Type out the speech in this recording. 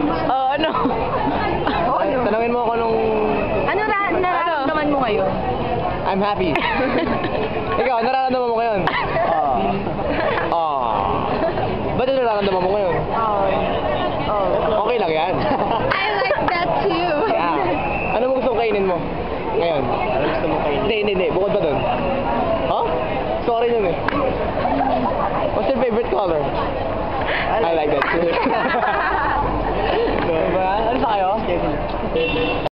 Ano? Tanungin mo ako nung... Ano nararamdaman mo ngayon? I'm happy. Ikaw, nararamdaman mo ngayon? Ba't yung nararamdaman mo ngayon? Okay lang yan. I like that too. Yeah. Ano mo gusto kainin mo? Ngayon? Ano gusto mo kainin? Hindi. Bukod pa dun. Huh? Sorry nun eh. What's your favorite color? I like that too. Diba? Ano sa kayo?